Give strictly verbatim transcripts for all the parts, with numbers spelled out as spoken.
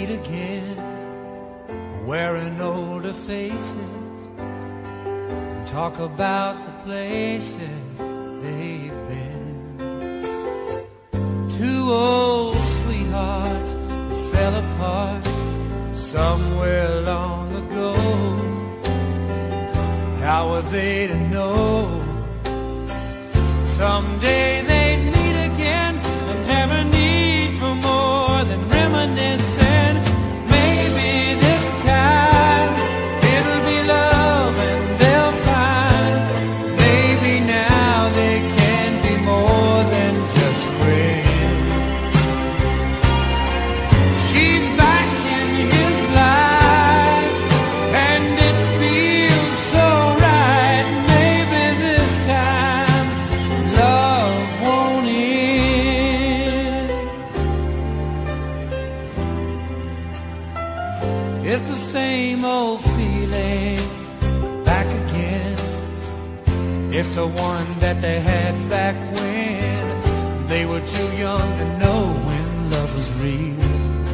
meet again, wearing older faces, and talk about the places they've been. Two old sweethearts that fell apart somewhere long ago. How were they to know someday they'd meet again and have a need for more than reminiscing? Maybe this time it'll be love and they'll find maybe now they can be more than just friends. She's back in his life and it feels so right. Maybe this time love won't end. It's the same old feeling back again. It's the one that they had back when they were too young to know when love was real.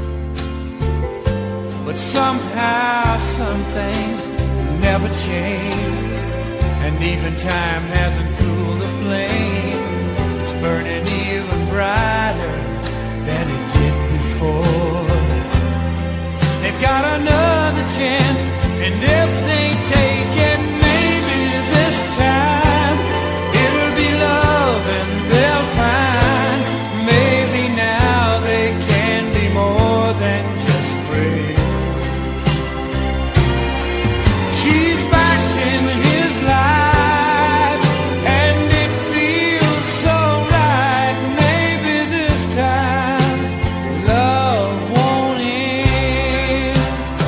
But somehow some things never change, and even time hasn't cooled the flame. It's burning even brighter than it did before. They've got another chance, and if they take it, maybe this time it'll be love and they'll find maybe now they can be more than just friends. She's back in his life and it feels so right. Maybe this time love won't end.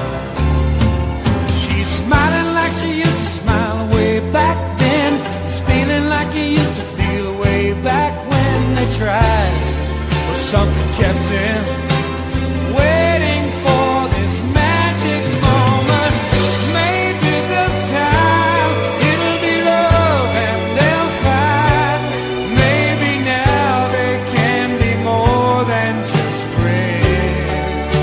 She's smiling like she used to smile way back then. She's feeling like he used to feel way back when they tried, but something kept them waiting for this magic moment. Maybe this time it'll be love and they'll find maybe now they can be more than just friends.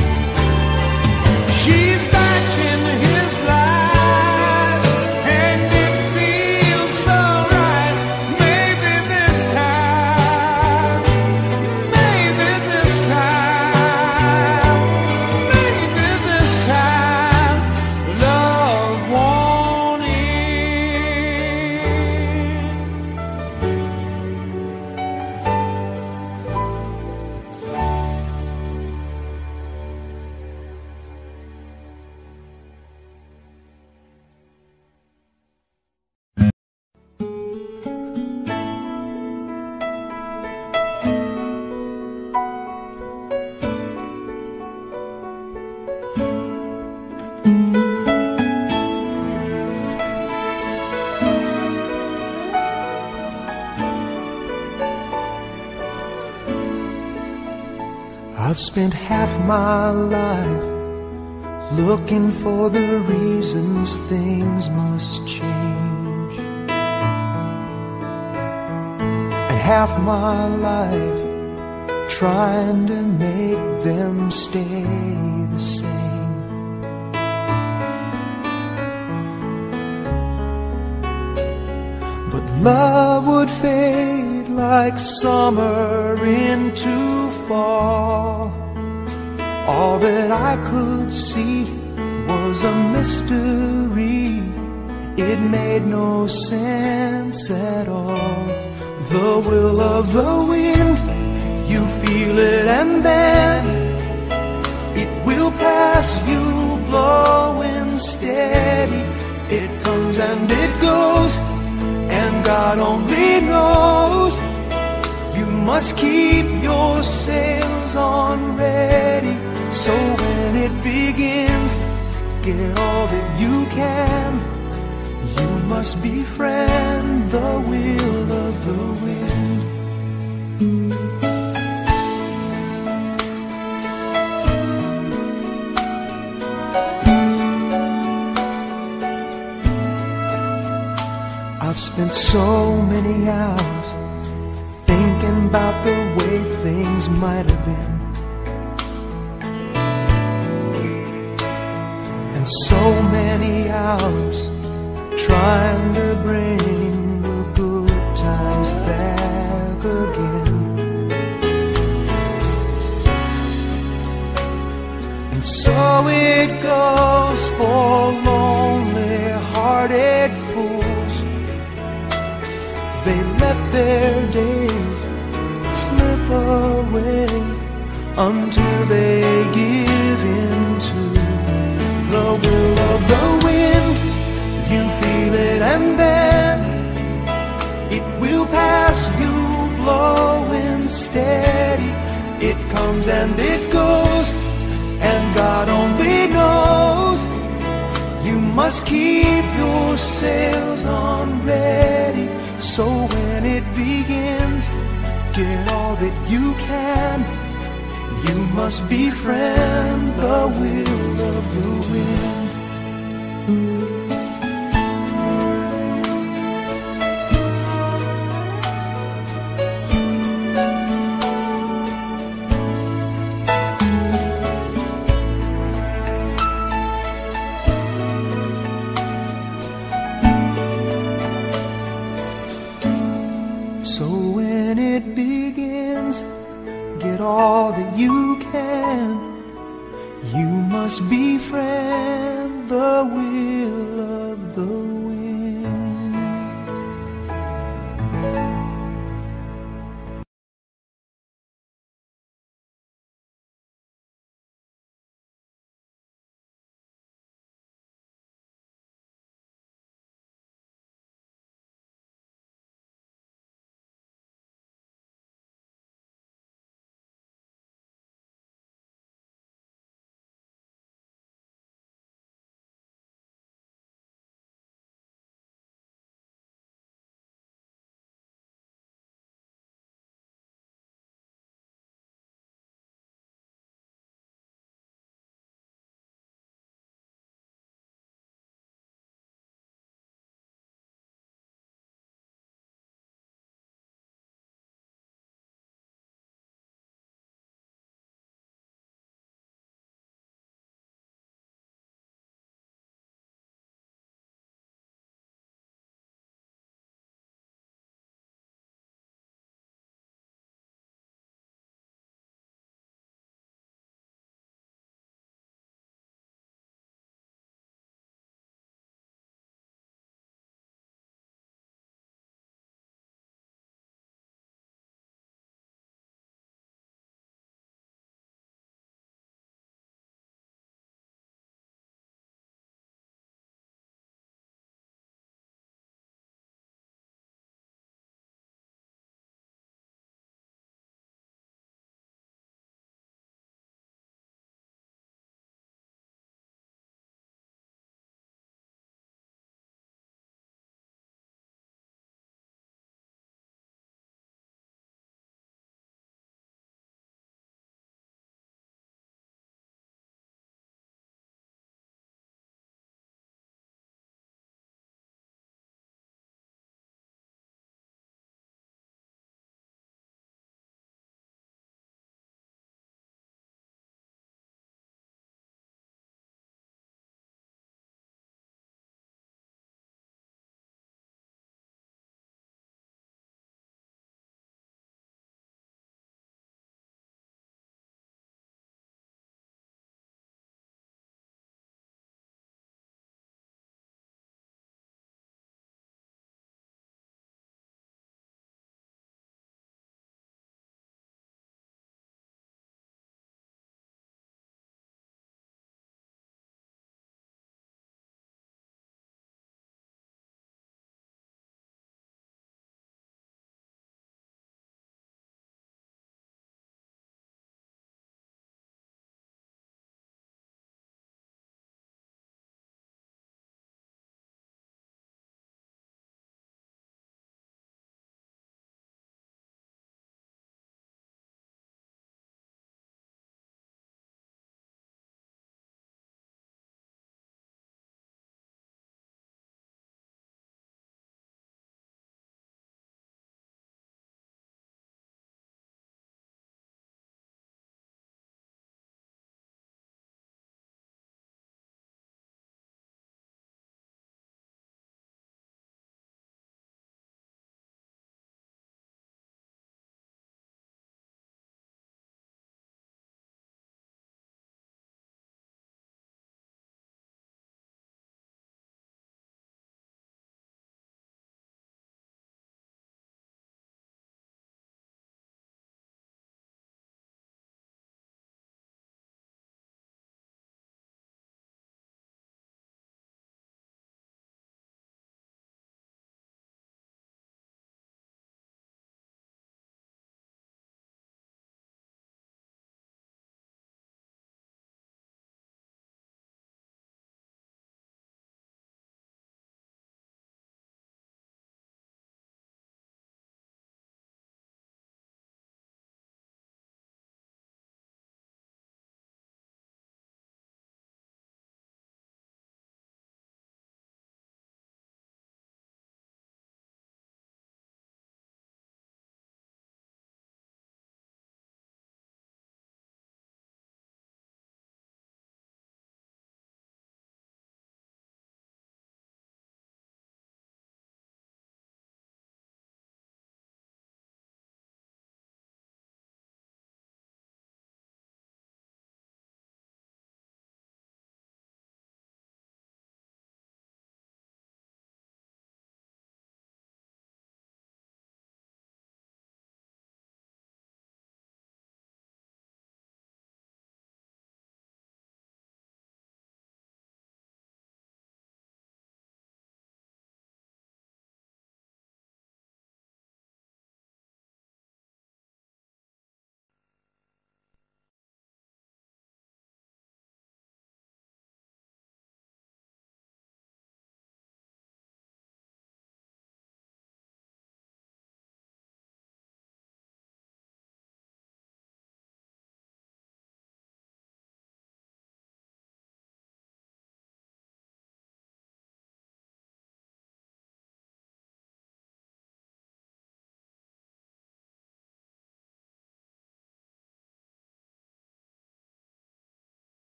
She's back in his life and it feels so right. Maybe this time, maybe this time, maybe this time love won't end. I've spent half my life looking for the reasons things must change, and half my life trying to make them stay the same. But love would fade like summer into fall. All that I could see was a mystery. It made no sense at all. The will of the wind, you feel it and then it will pass you, blowing steady. It comes and it goes, and God only knows. You must keep your sails on ready, so when it begins, get all that you can. You must befriend the will of the wind. I've spent so many hours thinking about the way things might have been. so many hours trying to bring the good times back again. And so it goes for lonely hearted fools. They let their days slip away until they give in to the will of the wind. You feel it and then it will pass you, blowing steady. It comes and it goes, and God only knows. You must keep your sails on ready, so when it begins, get all that you can. You must befriend the will of the wind. So when it begins, get all that you can. You must befriend the will of the wind.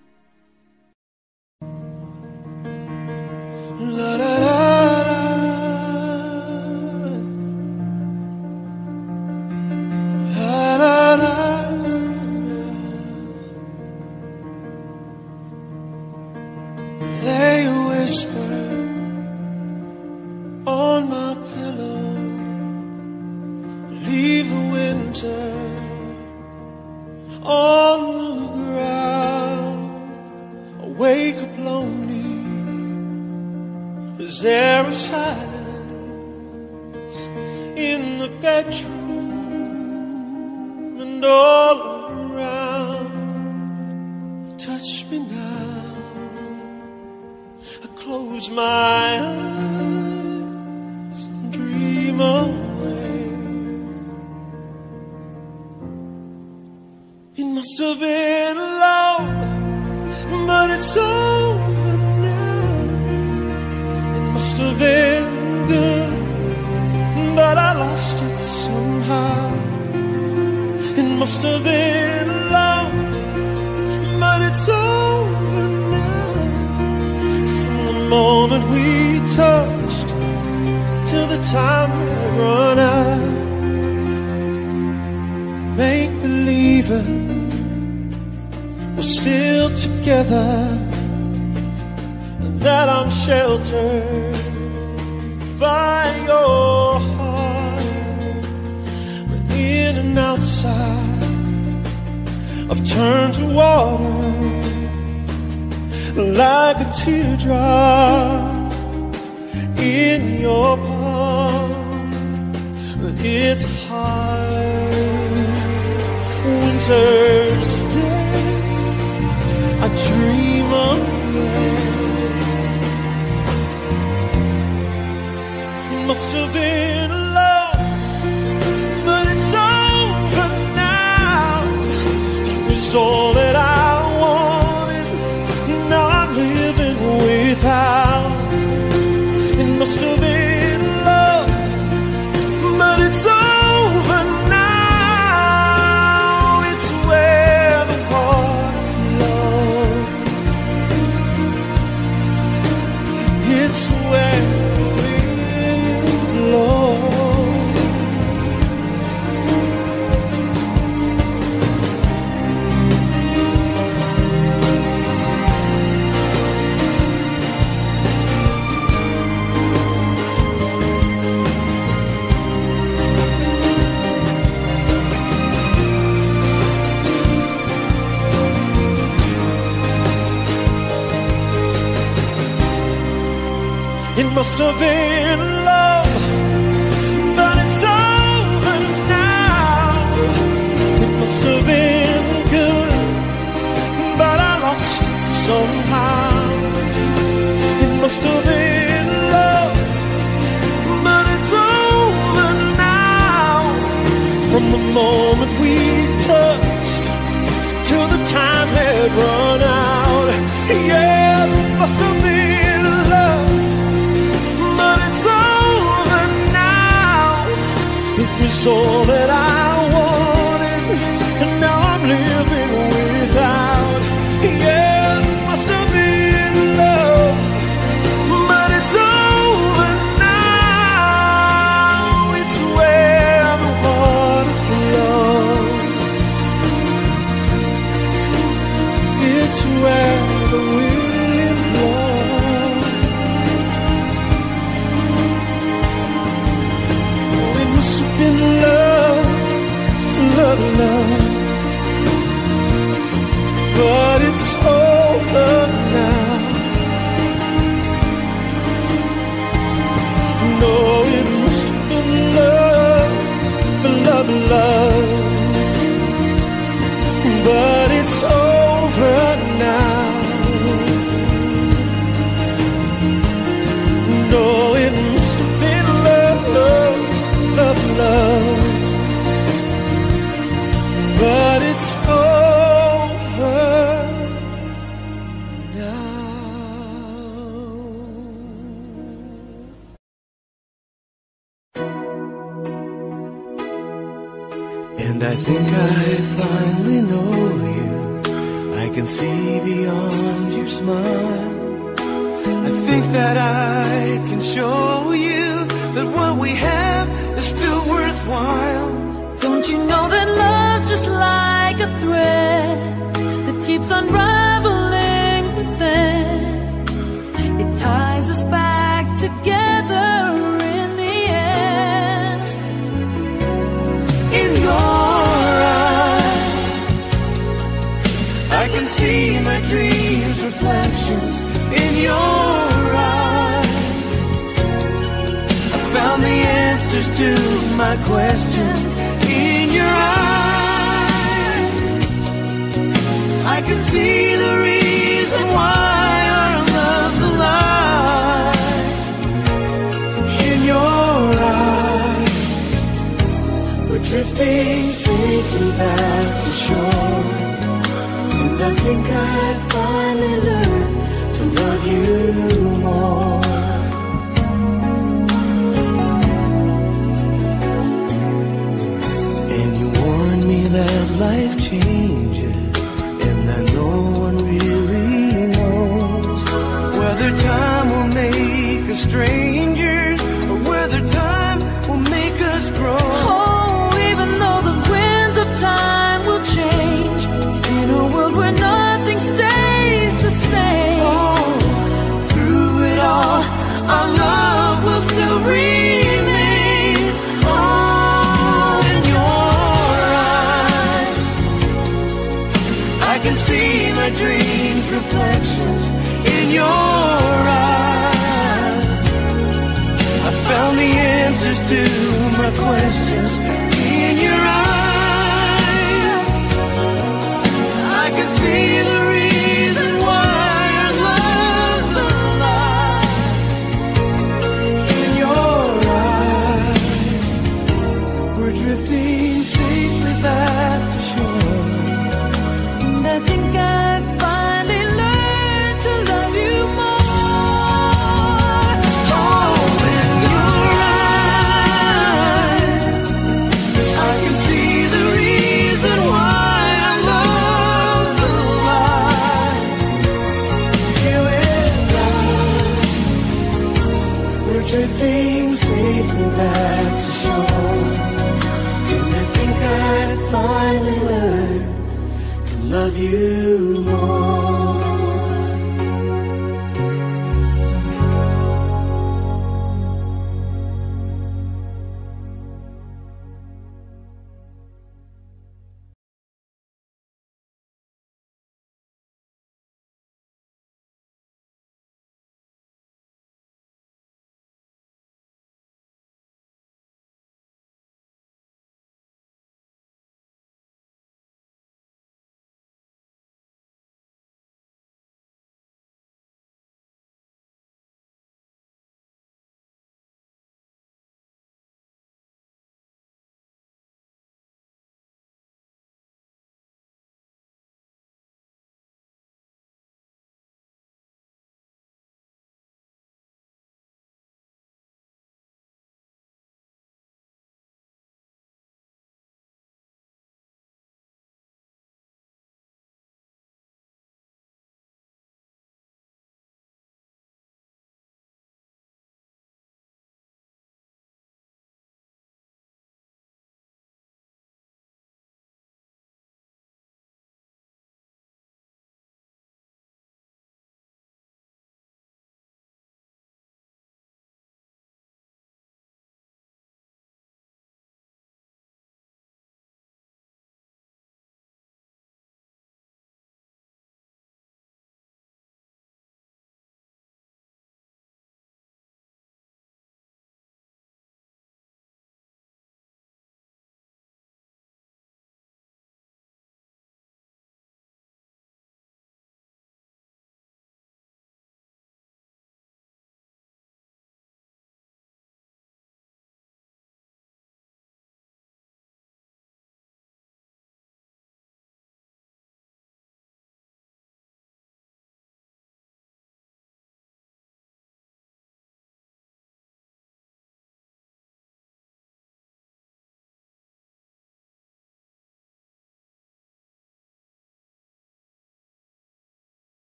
La la la la. La la la. Lay a whisper on my pillow. Leave the winter on the ground. I wake up lonely. There's air of silence in the bedroom and all around. Touch me now. I close my eyes and dream away. It must have been long, but it's over now. It must have been good, but I lost it somehow. It must have been long, but it's over now. From the moment we touched till the time had run out. Make believing we're still together, that I'm sheltered by your heart. But in and outside, I've turned to water, like a teardrop in your palm. But it's hard. Winter's day, I dream away. It must have been love, but it's over now. It was all that I wanted, now I'm living without. It must have been love, but it's over now. It's where the heart flows. It's where we flow. It must have been love, but it's over now. It must have been good, but I lost it somehow. It must have been love, but it's over now. From the moment we touched till the time had run out. Yeah, it must have been love, but it's over now. It was all that I wanted, and now I'm living without. Yeah, it must have been love, but it's over now. It's where the water flows. It's where the wind blows. It must have been love, love, love, but it's over now. No, it must have been love, love, love, but it's over now. No, it must have been love, love, love, but it's over And I think I finally know you. I can see beyond your smile. I think that I can show you that what we have is still worthwhile. Don't you know that love's just like a thread that keeps unraveling within? It ties us back together in the end. In your eyes, I can see my dreams' reflections. In your eyes, I found the answers to my questions. In your eyes, I can see the reason why our love's alive. In your eyes, we're drifting safely back to shore. And I think I finally learned to love you more. And you warned me that life changes, and that no one really knows whether time will make us strangers or whether time will make us grow. Oh, even though the winds of time will change, in a world where nothing stays the same, Oh, through it all, our love will still remain. Oh, in your eyes, I can see my dreams' reflections. In your eyes, I found the answers to my questions. In your eyes, I can see the reason why our love's alive. In your eyes, we're drifting safely back to shore. and I think I finally learned to love you more. Oh, in your eyes, I can see the reason why our love's alive. You and I, we're drifting safely back to shore. And I think I finally learned to love you more.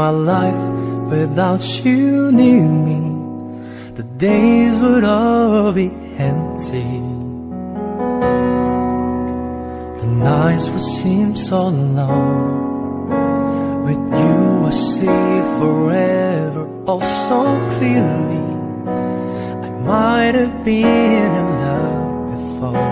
my life without you near me. The days would all be empty. The nights would seem so long. With you I see forever oh so clearly. I might have been in love before,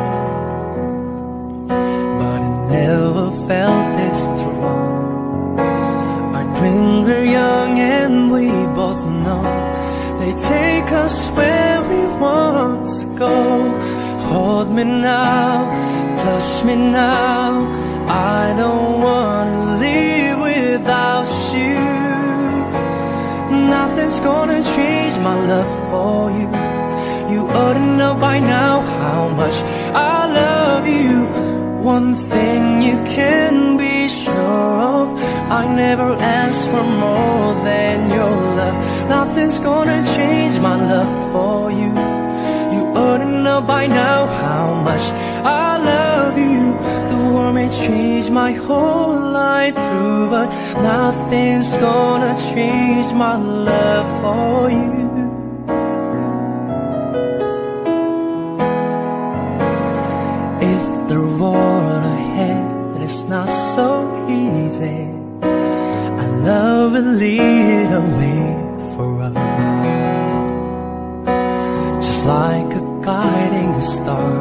but it never felt this strong. Our dreams are young and we both know they take us where we want to go. Hold me now, touch me now. I don't wanna leave without you. Nothing's gonna change my love for you. You ought to know by now how much I love you. One thing you can be sure of, I never asked for more than your love. Nothing's gonna change my love for you. You ought to know by now how much I love you. The world may change my whole life through, but nothing's gonna change my love for you. If the road ahead is not so easy, I love will lead a way for us, just like a guiding star.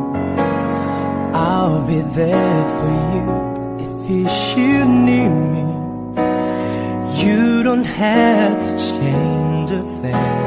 I'll be there for you if you should need me. You don't have to change a thing.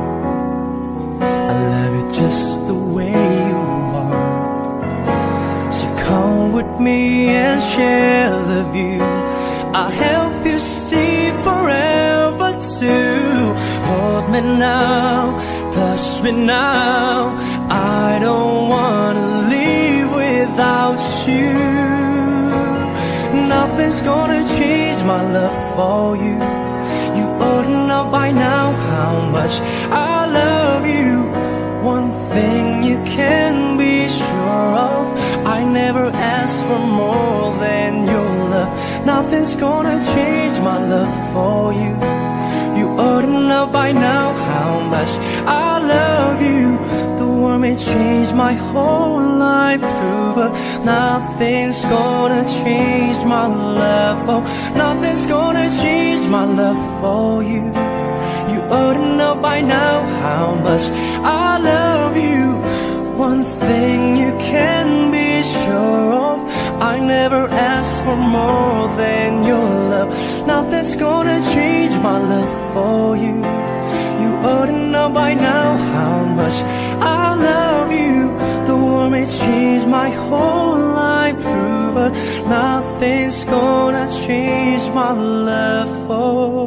I love you just the way you are. So come with me and share the view. I'll help you see forever too. Hold me now, touch me now. I don't wanna leave without you. Nothing's gonna change my love for you. You ought to know by now how much I love you. One thing you can be sure of, I never asked for more than your love. Nothing's gonna change my love for you. You ought to know by now how much I love you. The world may change my whole life through, but nothing's gonna change my love. Oh, nothing's gonna change my love for you. You ought to know by now how much I love you. One thing you can be sure of, I never asked for more than your love. Nothing's gonna change my love for you. You ought to know by now how much I love you. The world may change my whole life through, but nothing's gonna change my love for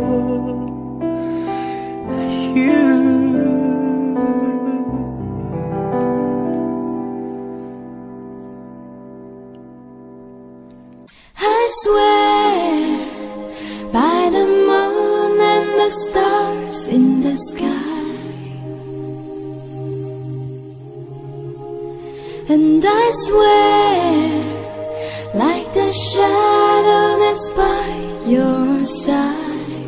you. I swear by the moon and the stars in the sky, and I swear like the shadow that's by your side,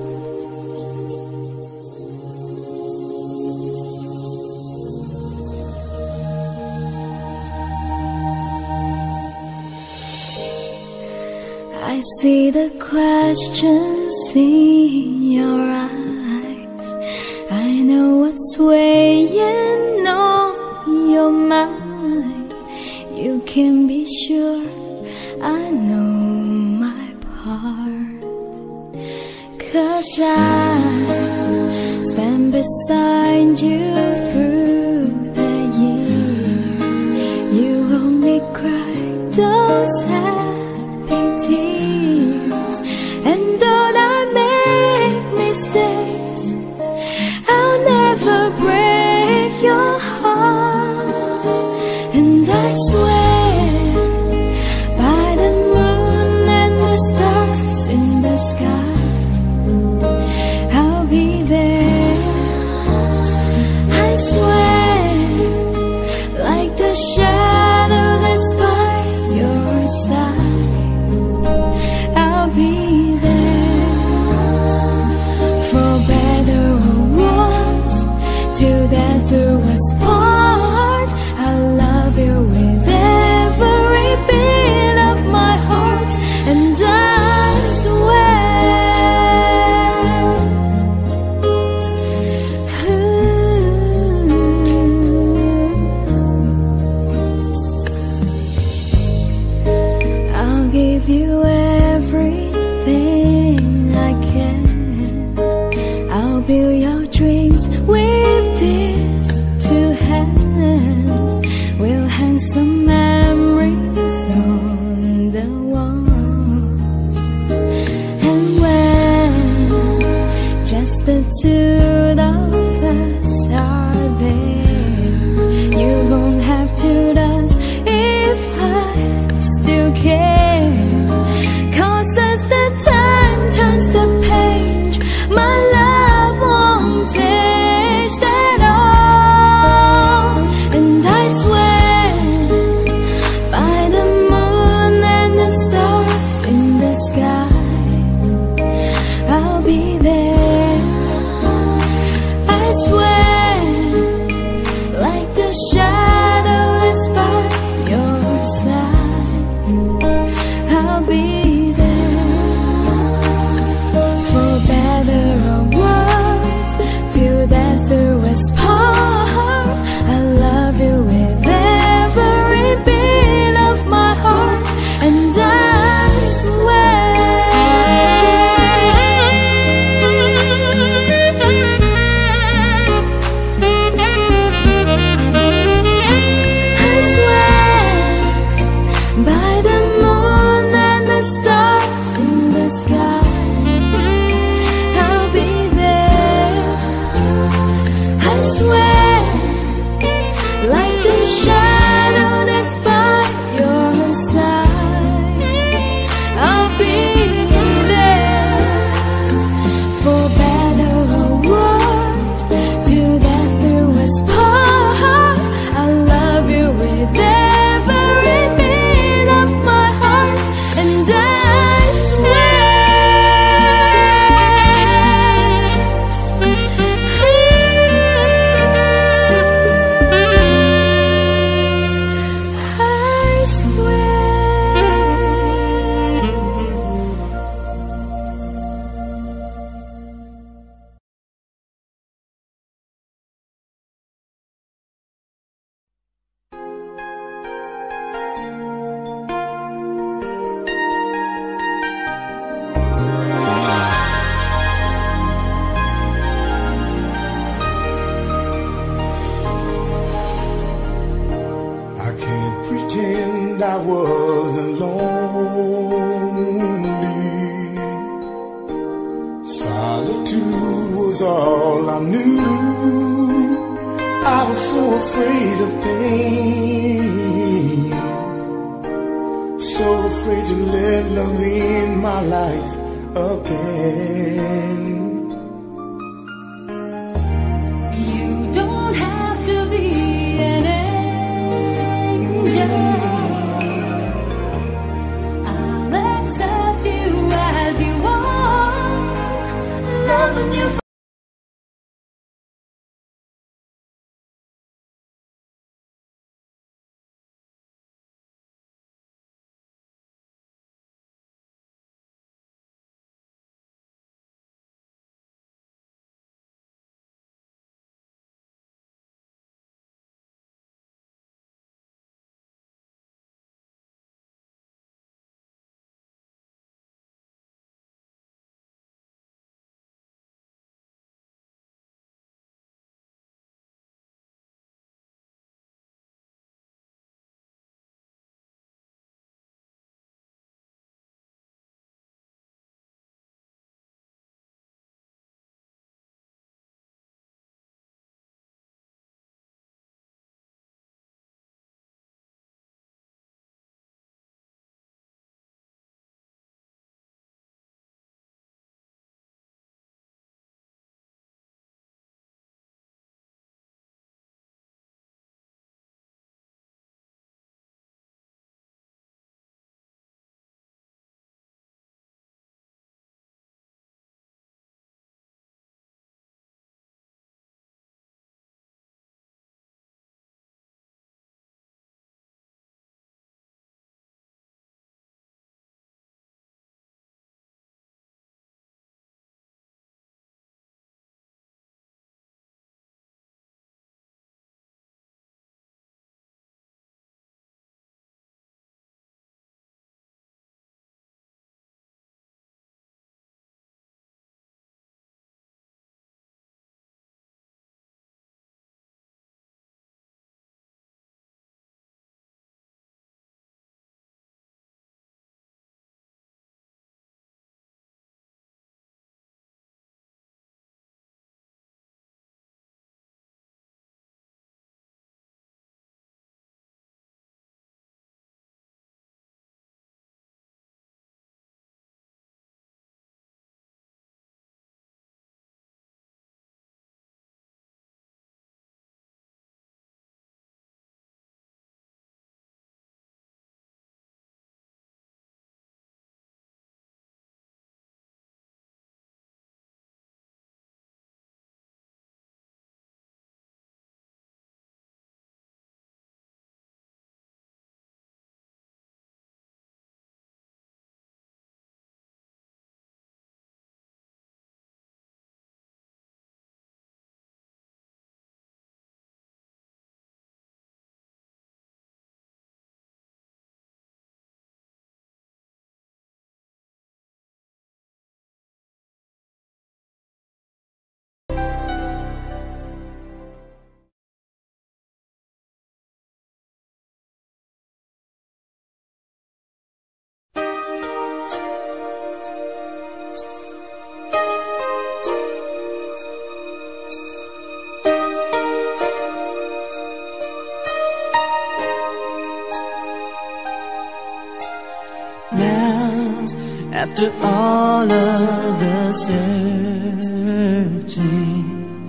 I see the questions in your eyes. I know what's weighing on your mind. You can be sure I know my part, 'cause I stand beside you through the years. You only cry those happy tears, and though I make mistakes, I'll never break your heart. And I swear by the moon and the stars in the sky, I'll be there. I to the first are there. You won't have to dance if I still care. 'Cause as the time turns the page, my love won't taste at all. And I swear by the moon and the stars in the sky, I'll be there. I swear, like the shadow that's by your side, I'll be there. For better or worse, till death or us part, I love you with every beat of my heart. And I I swear by the moon and the stars in the sky, I'll be there. I swear, like the shadow that's by your side, I'll be there. For better or worse, till death do us part, I love you with every beat of my heart. And I swear, I can't pretend I wasn't lonely. Solitude was all I knew. I was so afraid of pain, so afraid to let love in my life again. you don't have to be an angel. I'll accept you as you are, loving you. After all of the searching,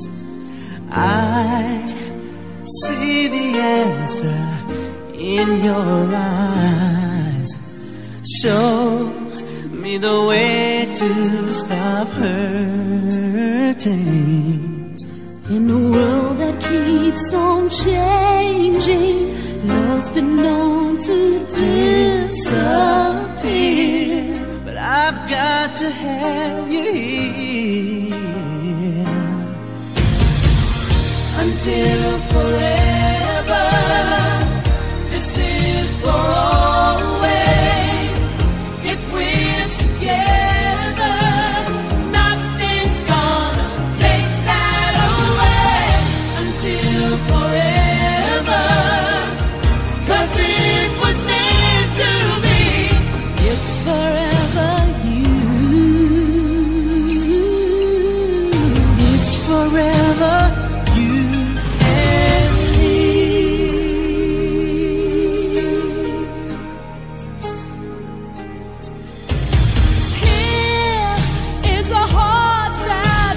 I see the answer in your eyes. Show me the way to stop hurting. In a world that keeps on changing, love's been known to disappear. But I've got to have you here until forever. This is for always. If we're together, nothing's gonna take that away. Until forever, 'cause it was meant to be. It's forever you. It's forever you and me. Here is a heart that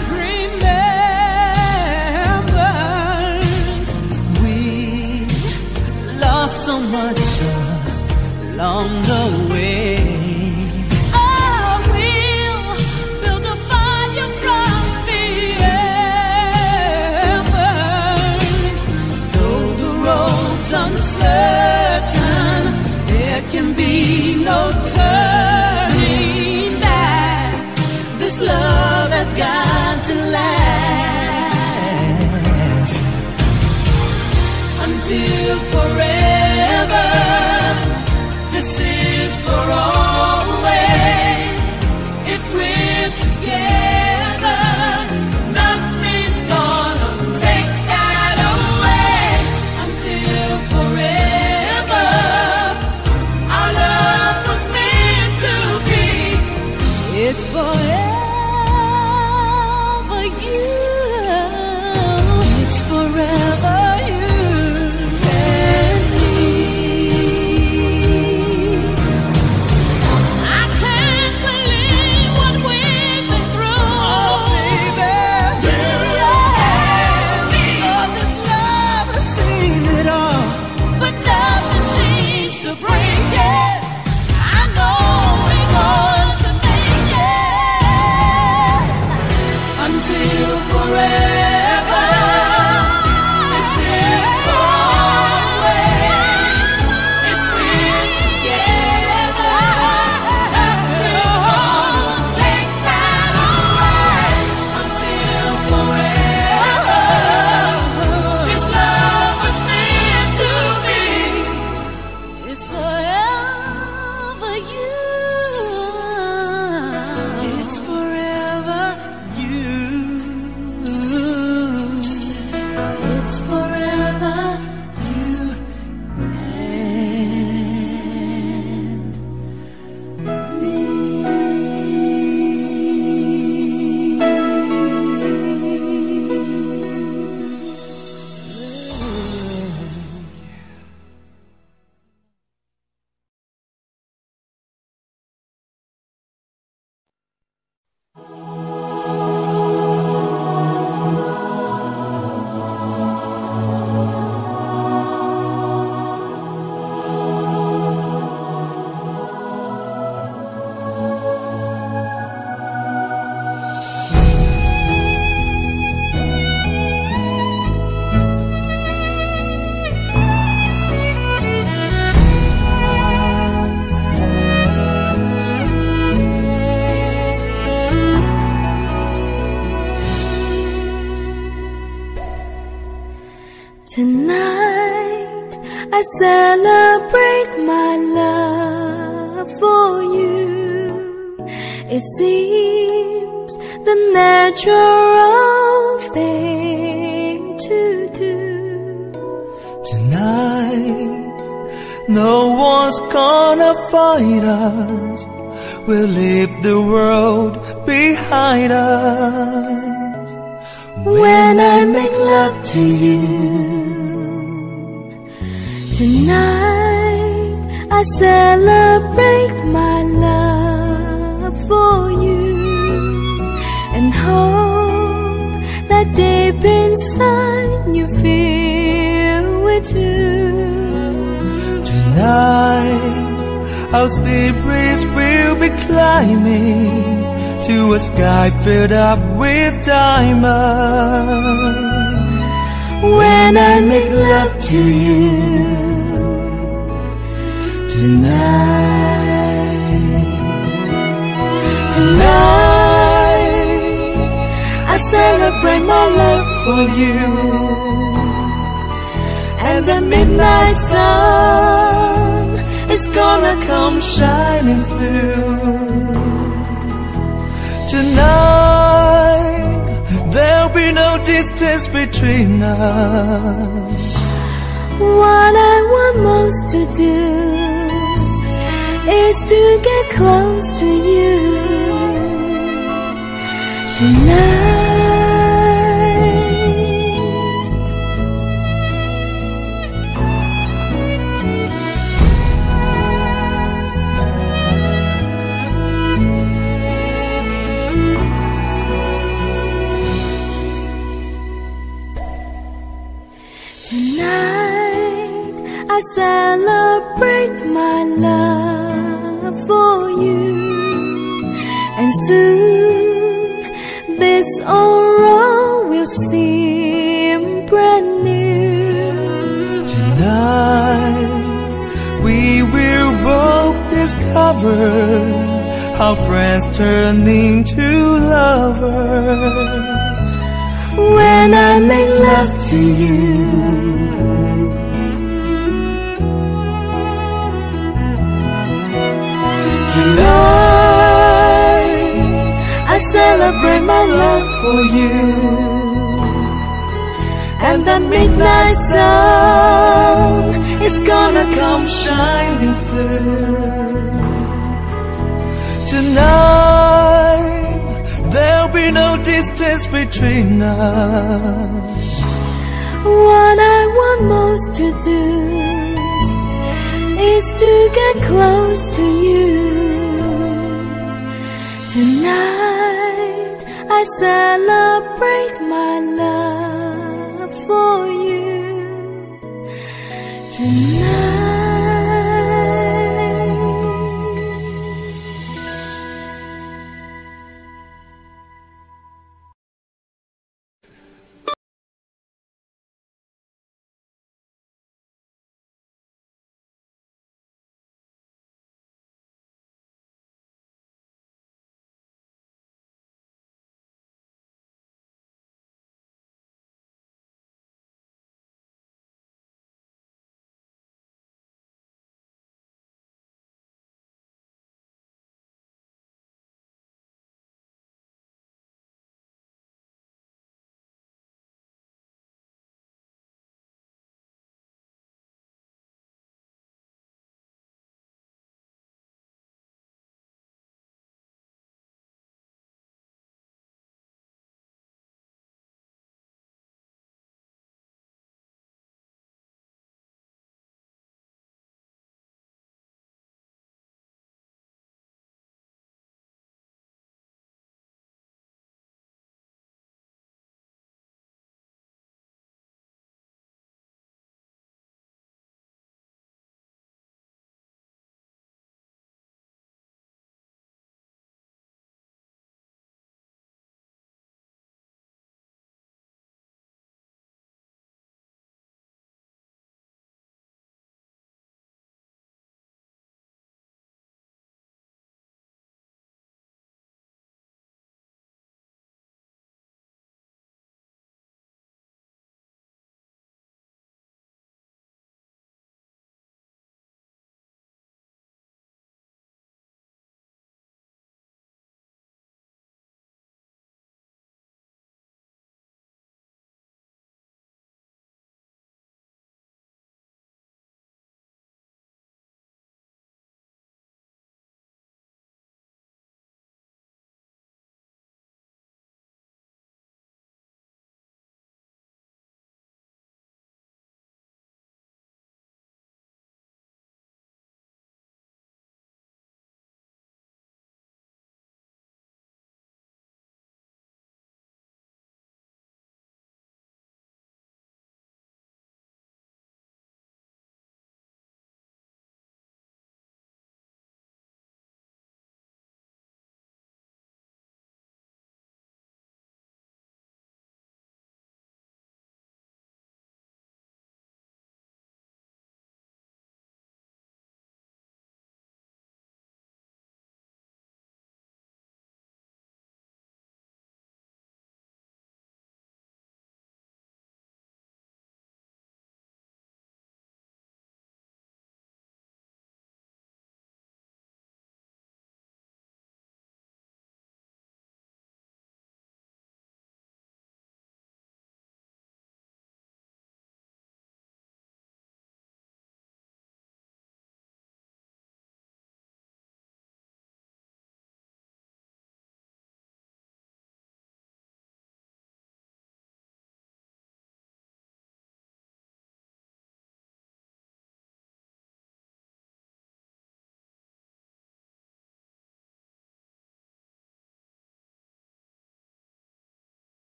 remembers. We lost so much along the way. Oh, we'll build a fire from the embers. Though the road's uncertain, there can be no turning back. This love has got to last until forever. This is for always. If we're together, nothing's gonna take that away. Until forever, our love was meant to be. It's forever you. It's forever you and me. I can't believe what we've been through. Oh, baby, You and me. oh, this love has seen it all, But nothing seems to break it. I know We're going to make it until forever. This is for always. If we're together, nothing's gonna take that away. Until forever, this love was meant to be. It's forever you. it's forever you. It's forever you and me. Tonight I celebrate my love for you. It seems the natural thing to do. Tonight, no one's gonna fight us. We'll leave the world behind us. When I make love to you, Tonight I celebrate my love for you, and hope that deep inside you feel it too. Tonight our spirits will be climbing to a sky filled up with diamonds. When I make love to you tonight, tonight I celebrate my love for you, and the midnight sun is gonna come shining through. Tonight there'll be no distance between us. What I want most to do is to get close to you tonight. Tonight I celebrate my love for you, and soon this old road will seem brand new. Tonight we will both discover how friends turn into lovers. When I make love to you tonight, I celebrate my love for you, and the midnight sun is gonna come shining through. Tonight there'll be no distance between us. What I want most to do is to get close to you tonight. I celebrate my love for you tonight.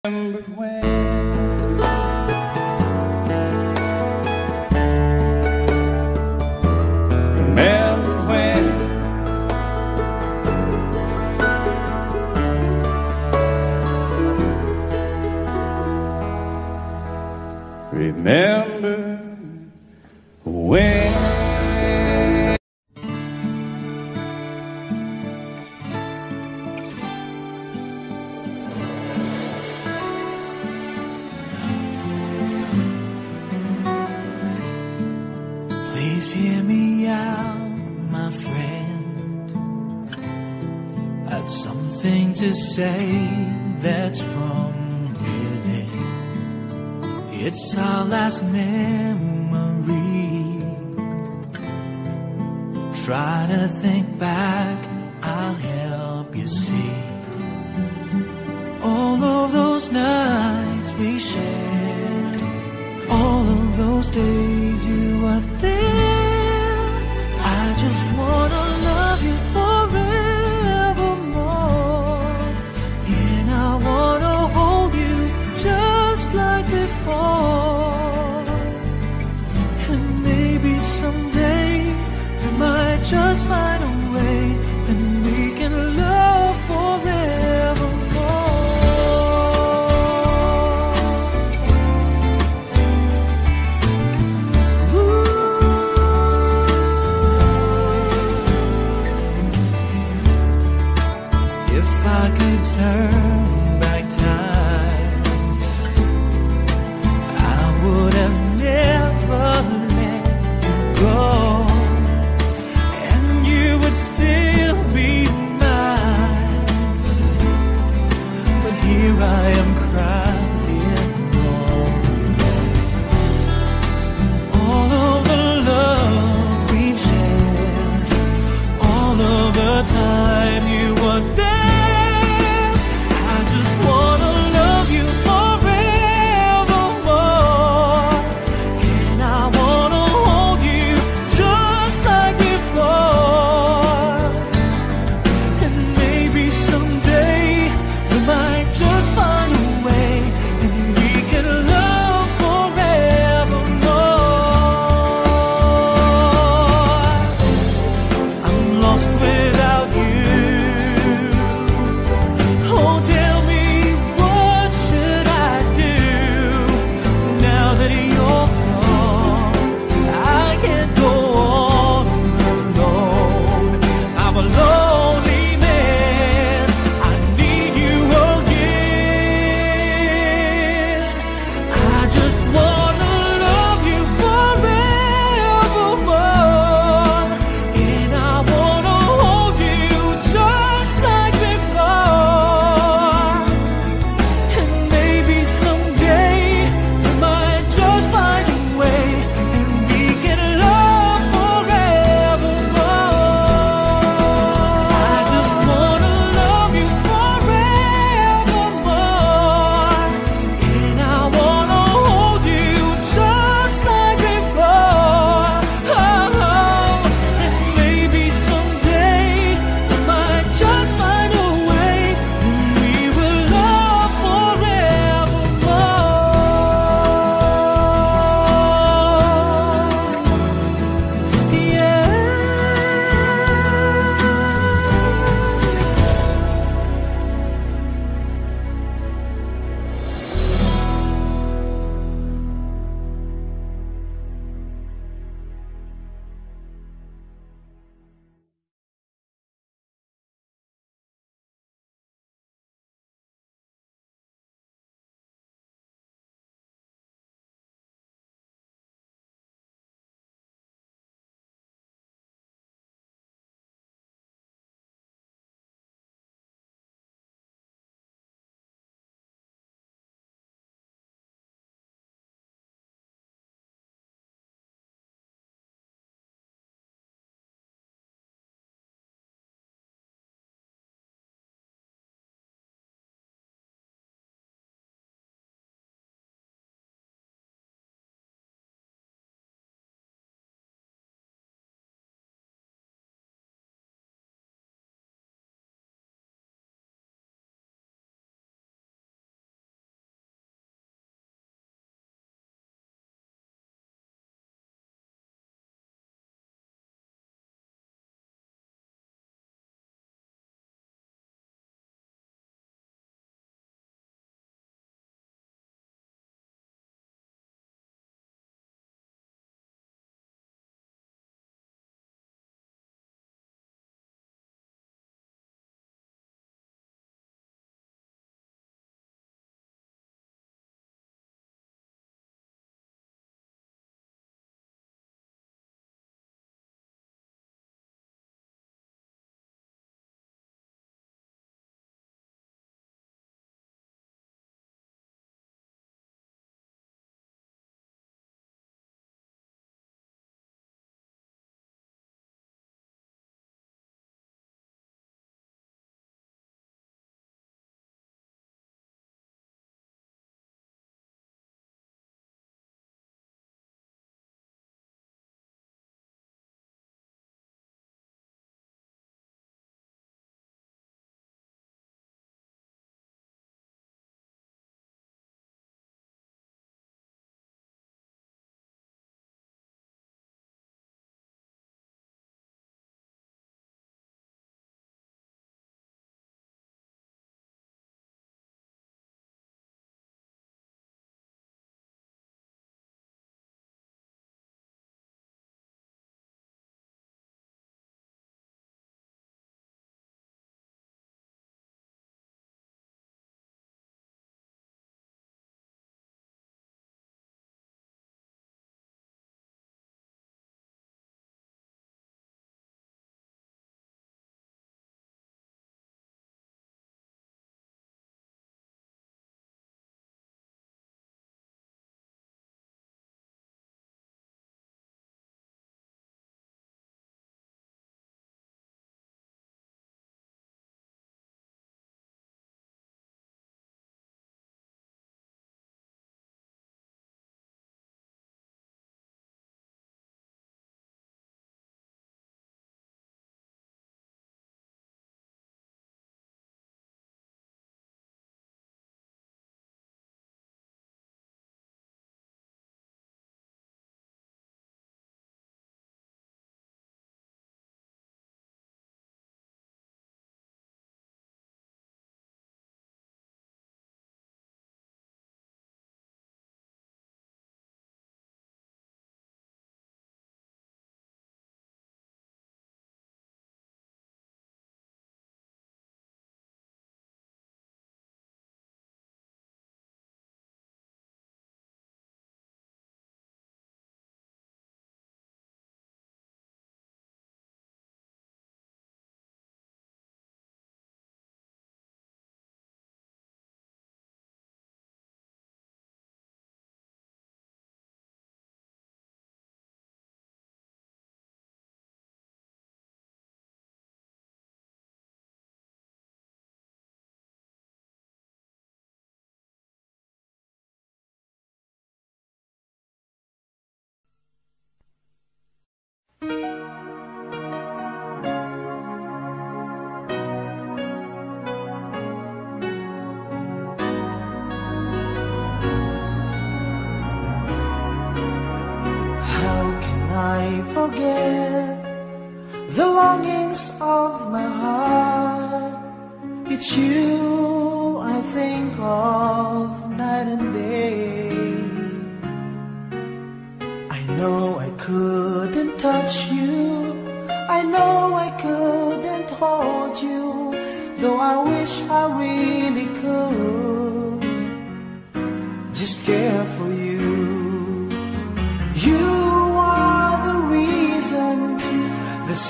Remember when? Remember when? Remember when? Please hear me out, my friend. I've something to say that's from within. It's our last memory. Try to think back, I'll help you see. All of those nights we shared, all of those days you were there. I just wanna love you forevermore, and I wanna hold you just like before. And maybe someday we might just find a way, and we can love forevermore. I could turn back time, I would have never let you go, and you would still be mine. But here I am crying alone. All of the love we've shared, all of the time you were there. Just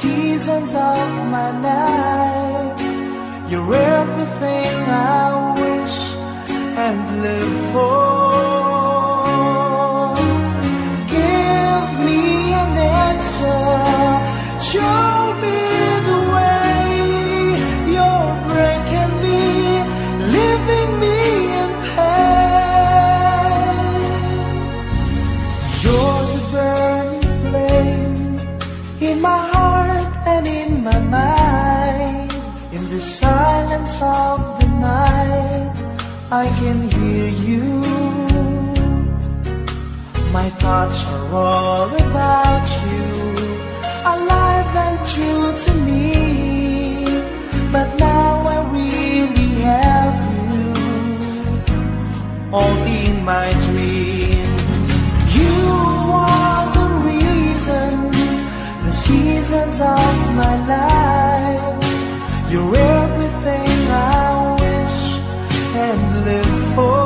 seasons of my life. You're everything I wish and live for. Give me an answer, show me the way. You're breaking me, leaving me in pain. You're the burning flame in my heart and in my mind. In the silence of the night, I can hear you. My thoughts are all about you, alive and true to me. But now I really have you, only in my dreams. You are the reason, the seasons of my life. You're everything I wish and live for.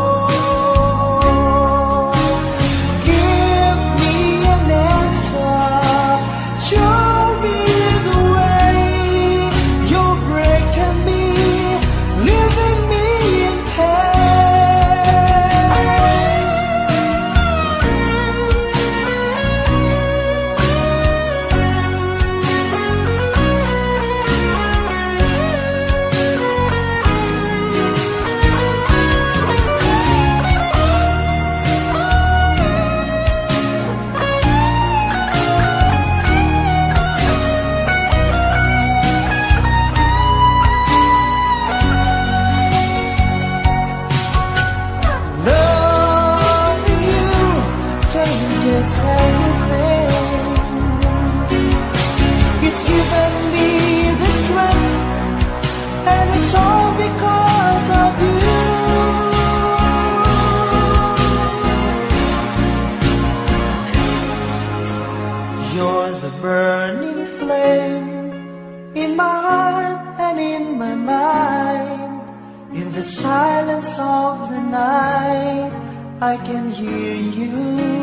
Give me an answer, show me the way. You're breaking me, leaving me in I can hear you.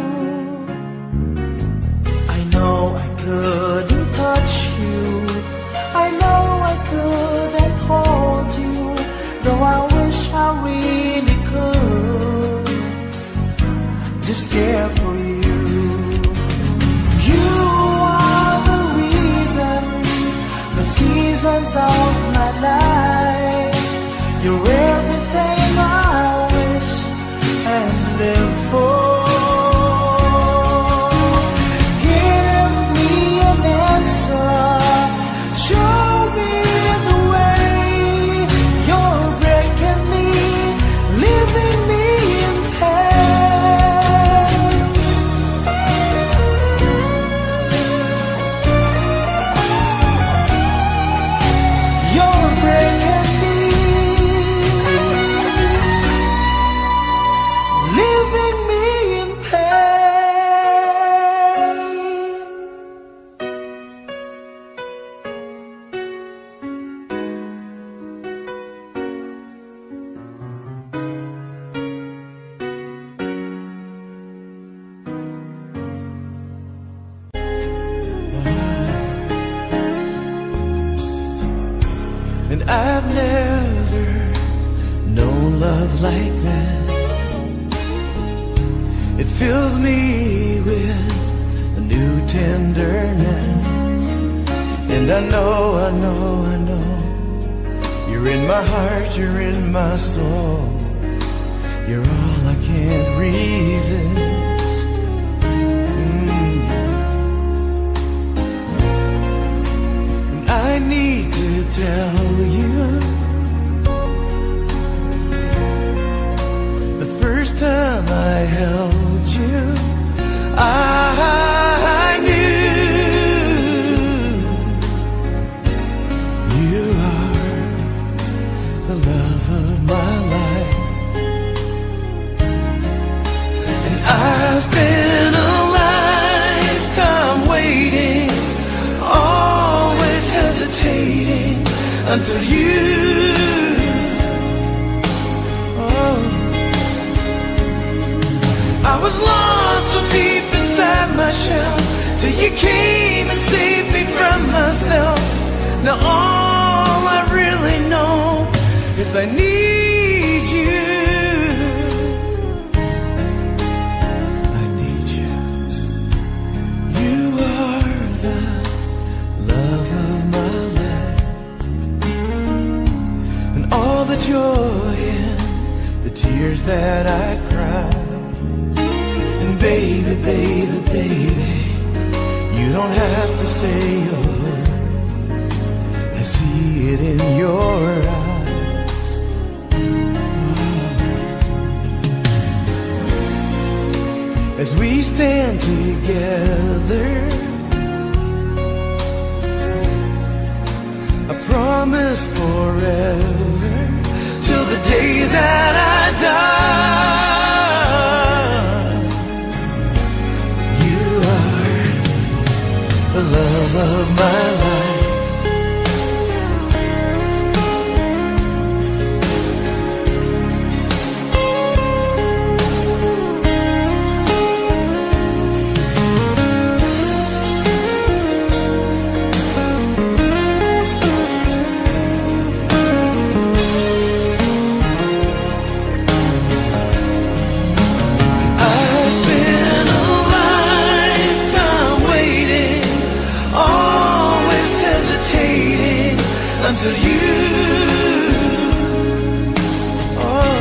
I know I couldn't touch you, I know I couldn't hold you, though I wish I really could just care for you. You are the reason, the seasons of my life. You're everything I wish and live for. Give me an answer, show me the way. You're breaking me, leaving me in pain. You're breaking me, leaving me in pain. And I've never known love like that. It fills me with a new tenderness. And I know, I know, I know, you're in my heart, you're in my soul. You're all I can't resist. Mm. And I need to tell you, the first time I held you, I knew you are the love of my life. And I spent a lifetime waiting, always hesitating, until you, oh, I was lost so deep inside my shell, till you came and saved me from myself. myself. Now all I really know is I need you. I need you. You are the love of my life, and all the joy and the tears that I cry. And baby, baby, baby, you don't have to say a word. I see it in your eyes. Oh. As we stand together, I promise forever, till the day that I die. You are the love of my life. Until you, oh,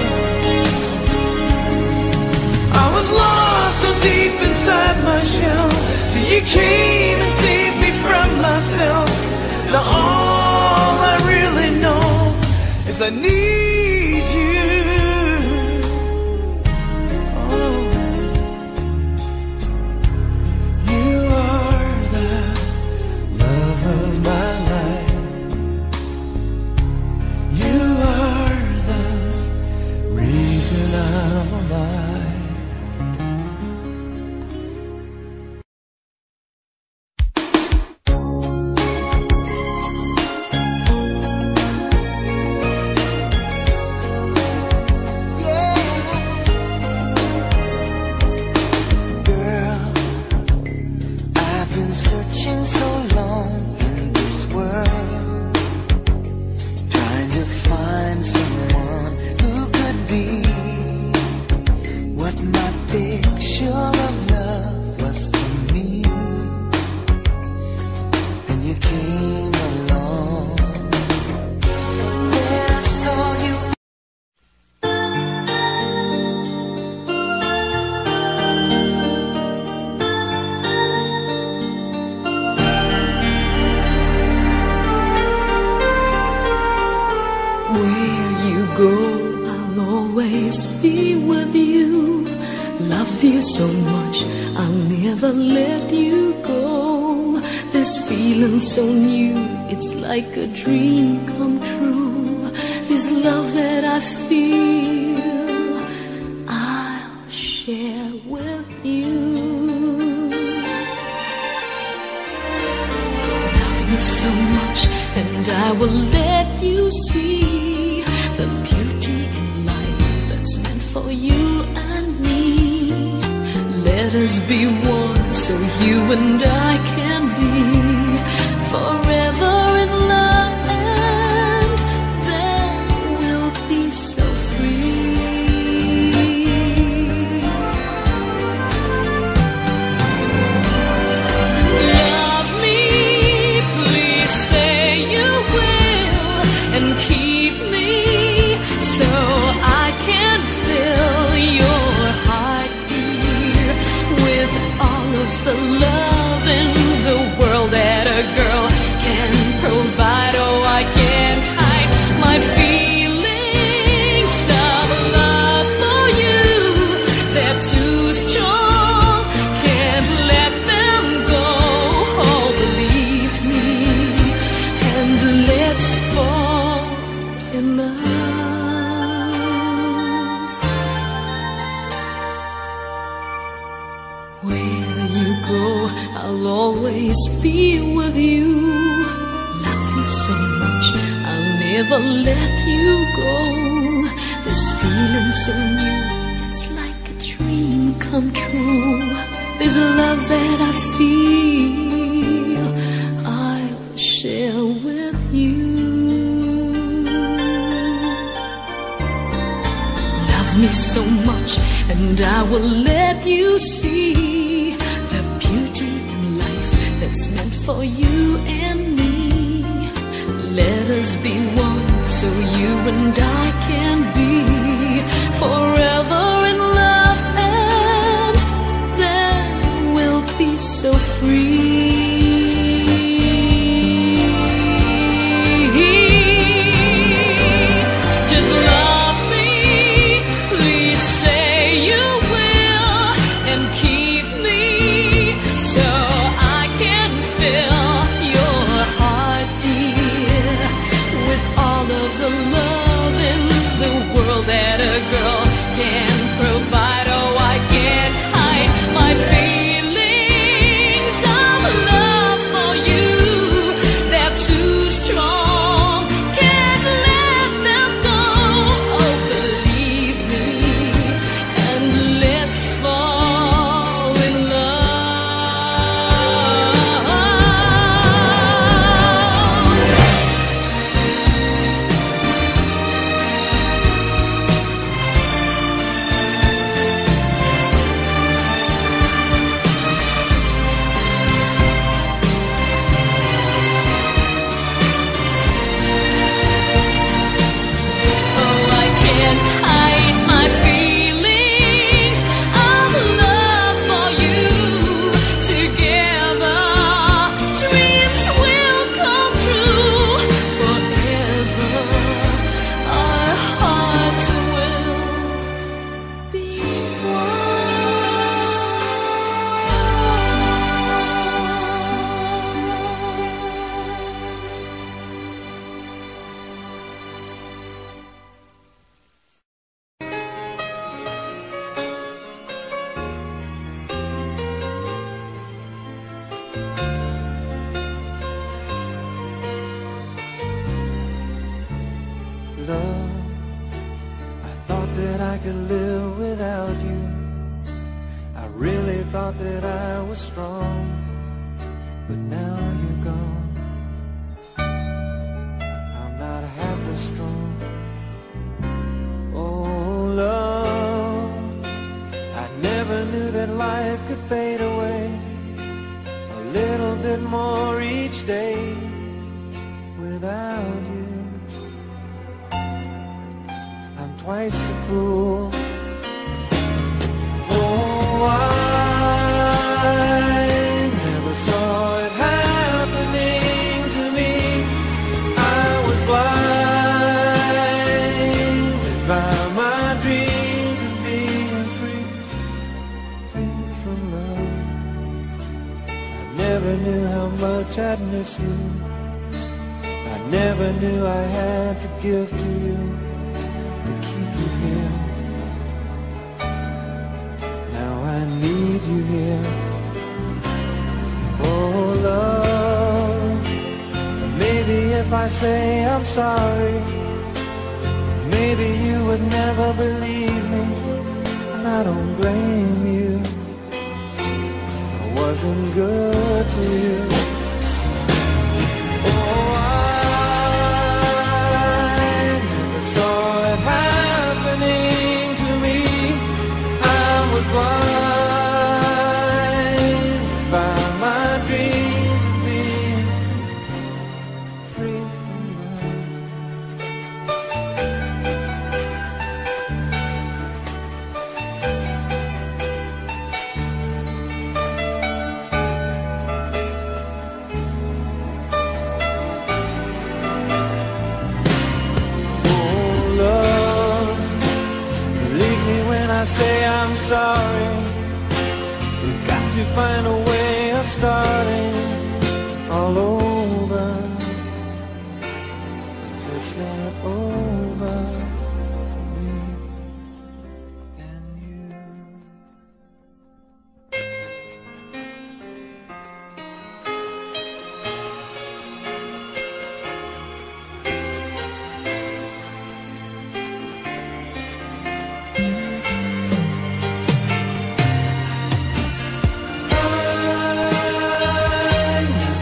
I was lost so deep inside my shell, till you came and saved me from myself. Now all I really know is I need you. Oh, you are the love of my life. I'm alive. So much, I'll never let you go. This feeling so new, it's like a dream come true. This love that I feel, I'll share with you. Love me so much, and I will let you see the beauty in life that's meant for you and me. Let us be one, so you and I can be forever in love, and then we'll be so free. Love me, please say you will, and keep me so I can fill your heart with all of the love in the world that a girl can provide. Oh, I can't hide my feelings of love for you. They're too strong, can't let them go. Oh, believe me, and let's fall in love. Where you go, I'll always be with you. Love you so much, I'll never let you go. This feeling so new, it's like a dream come true. This love that I feel, I'll so much, and I will let you see the beauty in life that's meant for you and me. Let us be one so you and I can be forever in love, and then we'll be so free.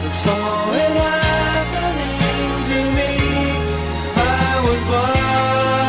Saw it happening to me. I was blind.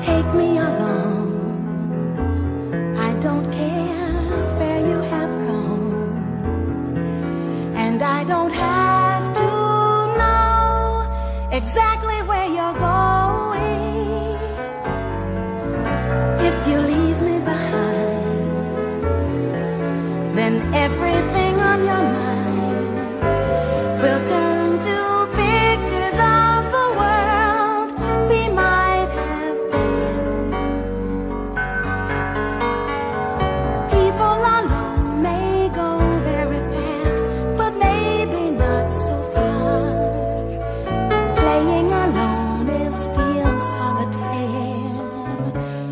Take me along. I don't care where you have gone, and I don't have to know exactly where you're going. If you leave me behind, then everything on your mind will turn to pictures of the world we might have been. People alone may go very fast, but maybe not so far. Playing alone is still solitaire.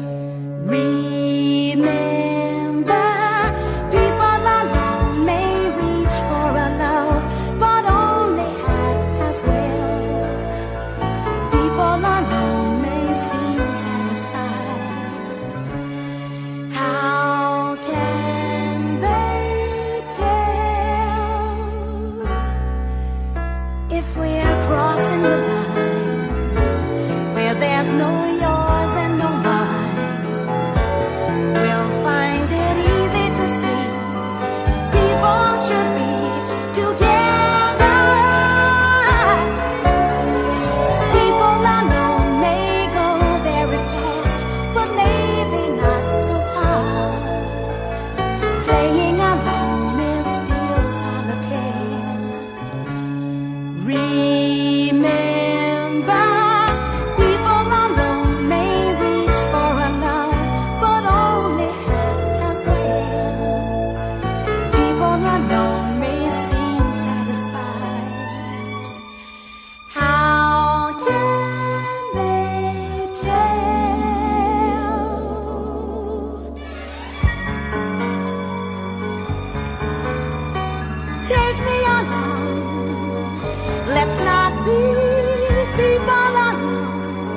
Remember, people alone may reach for a love, but only half as well. People alone may seem satisfied. How can they tell if we are crossing the line where there's no yours and no mine? We'll find it easy to see people should be together. People alone may go very fast, but maybe not so far. Playing alone is still solitaire. Remember, people alone may reach for a love, but only half as well. People alone may seem satisfied. How can they tell? Take me along. Let's not be people alone.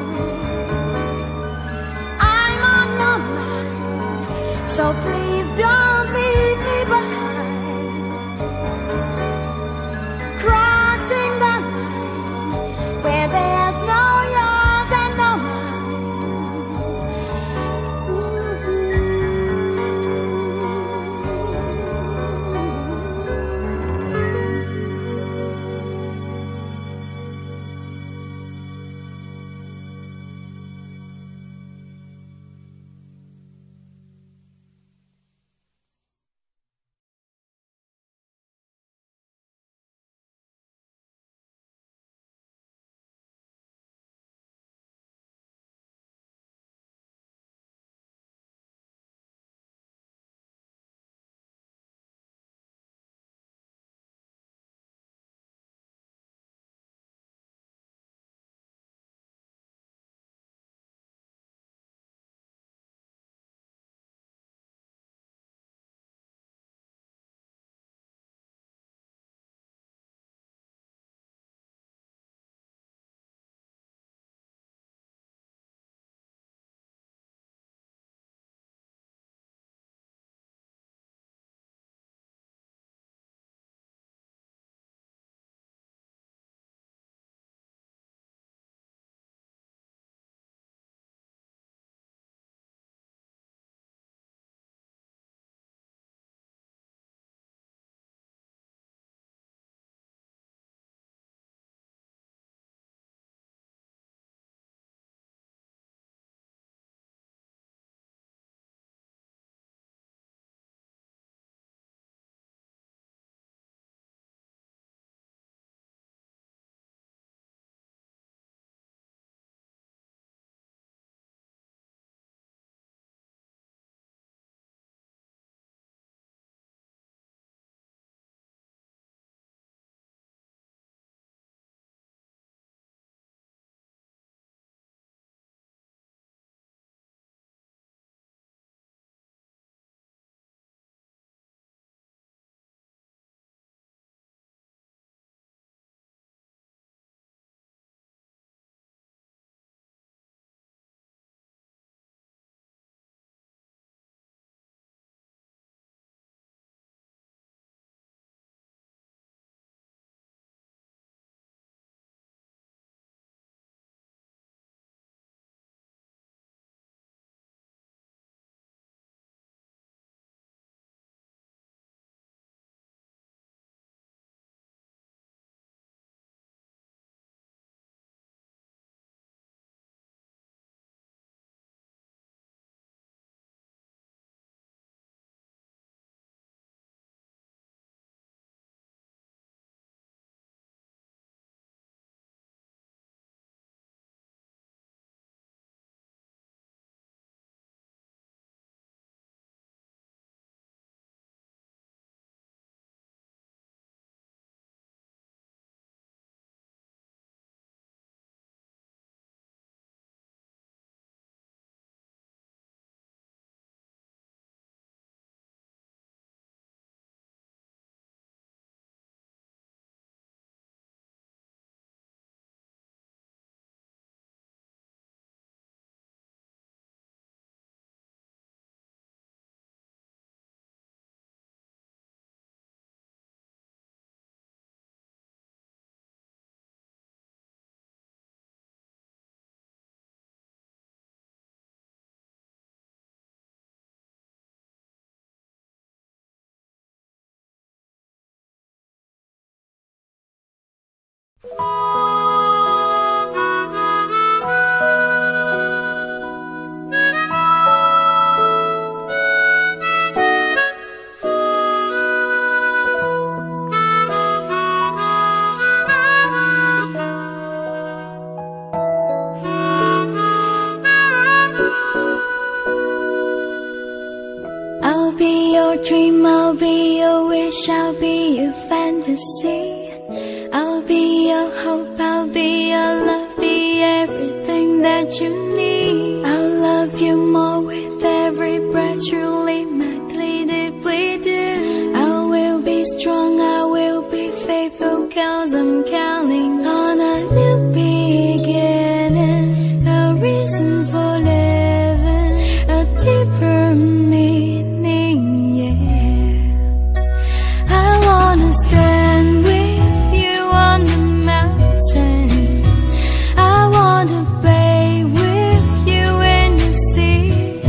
I'm on your mind, so please don't leave me behind. Crossing the line where there's no yours and no Dream, I'll be your wish, I'll be your fantasy. I'll be your hope, I'll be your love, be everything that you need. I'll love you more with every breath, truly, madly, deeply do. I will be strong, I will be faithful, cause I'm counting on a new beginning, a reason for living, a deeper meaning. Stand with you on the mountain. I want to play with you in the sea.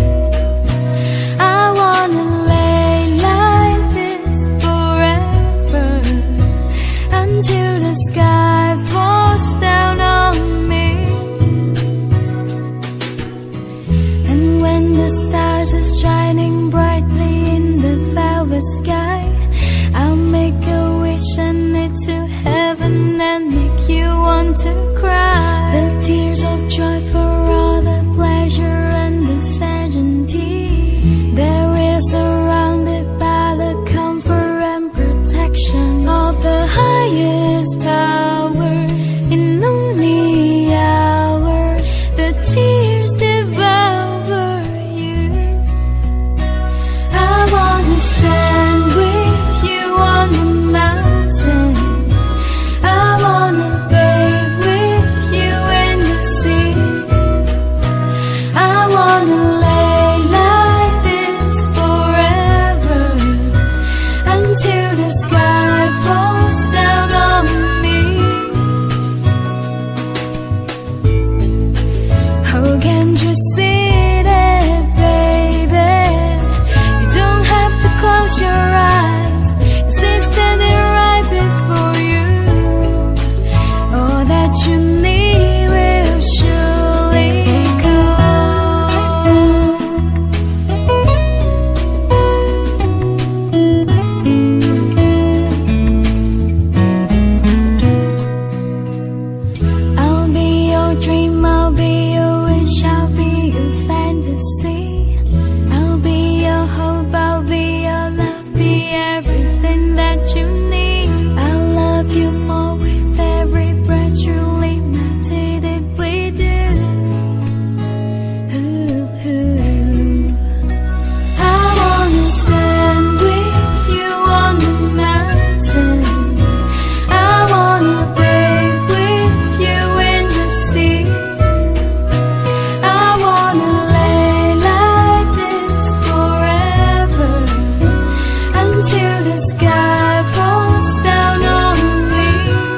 I want to lay like this forever until the sky falls down on me. And when the stars are shining brightly in the velvet sky, I'll make a wish and it to heaven and make you want to cry. The tears of joy for all the pleasure and the certainty that we're surrounded by the comfort and protection of the highest power. In lonely hours, the tears devour you. I wanna stand with you on the mountain. I wanna bathe with you in the sea. I wanna lay like this forever until the sky falls down on me. Oh, can't you see that, baby? You don't have to close your eyes, standing right before you. All that you need will surely come. I'll be your dream, I'll be your wish, I'll be your fantasy. I'll be your hope, I'll be your love, be everything that you need. I'll love you more with every breath, truly, madly, deeply do. Ooh, ooh. I wanna stand with you on the mountain. I wanna bathe with you in the sea. I wanna lay like this forever until the sky falls down on me.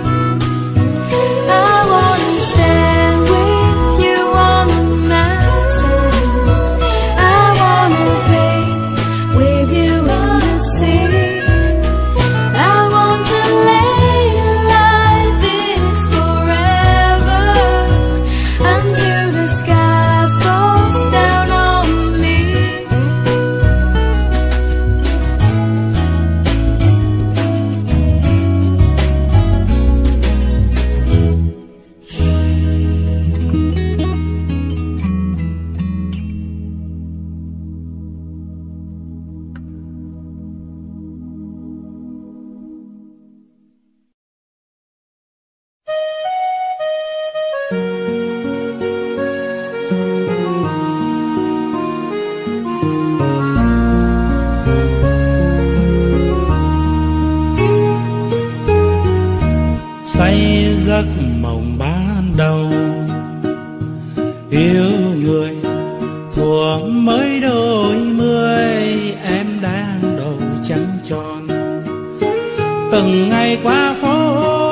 I wanna stand with you on the mountain. I wanna bathe with you in the sea. I want to lay like this forever until the sky falls down on me. Say giấc mộng ban đầu, yêu người thuở mới đôi mươi, em đang đầu trắng tròn. Từng ngày qua phố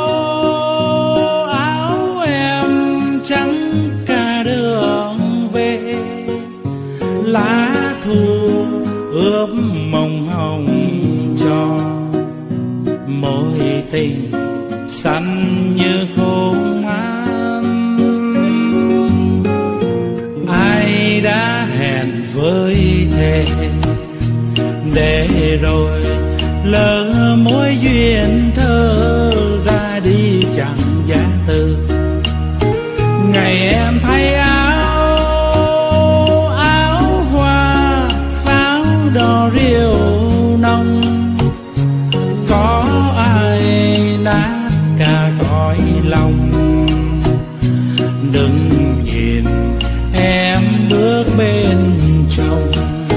áo em trắng cả đường về, lá thu ướp mộng hồng cho mối tình xanh như khôn han. Ai đã hẹn với thề để rồi lỡ mối duyên thơ ra đi chẳng giá từ. Ngày em thay áo áo hoa pháo đỏ rượu nồng, có ai nát cả cõi lòng. Đừng nhìn em bước bên chồng.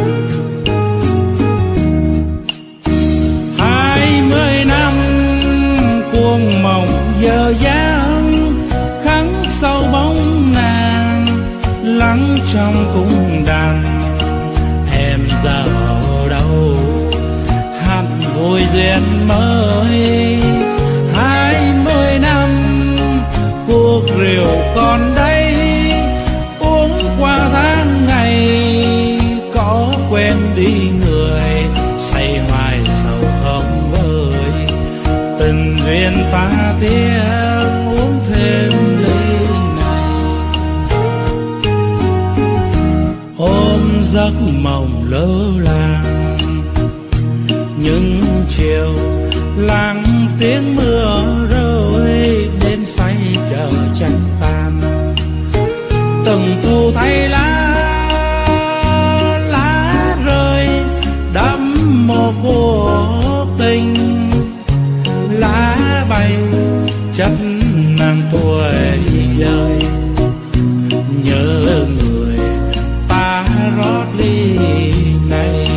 Hai mươi năm cuồng mộng dở dang, khắc sâu bóng nàng lắng trong cung đàn. Em giờ ở đâu hẳn vui duyên mới. Hai mươi năm cuộc rượu còn đây, uống qua tháng ngày có quên đi người. Say hoài sầu không vơi, tình duyên ta tiếng uống thêm ly này. Ôm giấc mộng lỡ làng những chiều lắng tiếng mưa rơi, đêm say chờ trăng tan. Từng thu thay lá lá rơi đẫm mồ cuộc tình. Lá bay chất nàng tuổi đời, nhớ người ta rót ly này.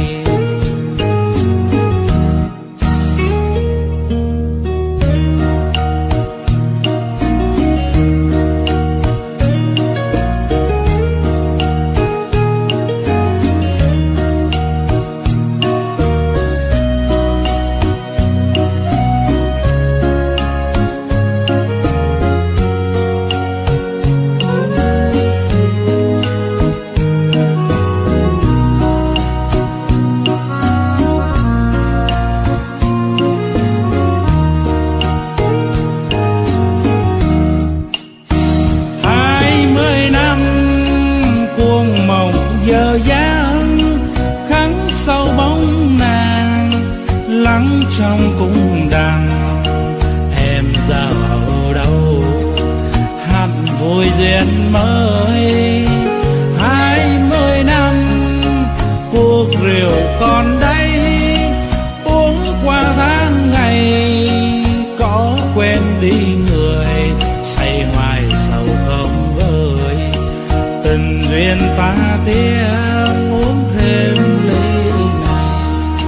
Giờ dáng khắc sâu bóng nàng lắng trong cung đàn. Em giờ ở đâu hẳn vui duyên mới. Hai mươi năm cuộc rượu còn đây, uống qua tháng ngày có quên đi người. Say hoài sầu không vơi, tình duyên ta tiếng uống thêm ly này.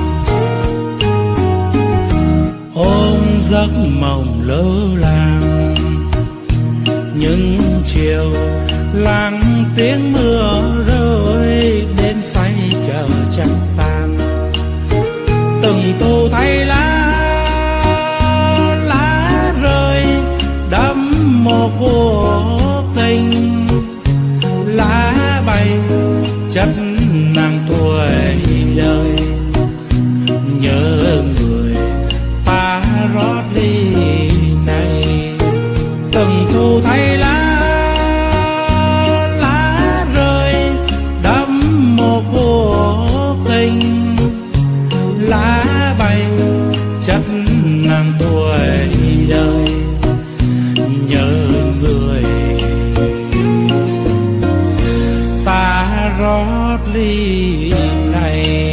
Ôm giấc mộng lỡ làng những chiều lắng tiếng mưa rơi, đêm say chờ trăng tan. Từng thu thay lá lá rơi đẫm mồ cuộc tình. Lá bay chất nàng tuổi đời, nhớ người ta rót ly này. Từng thu thay lá lá rơi đẫm mồ cuộc tình. Lá bay chất nàng tuổi đời, nhớ người ta rót ly này.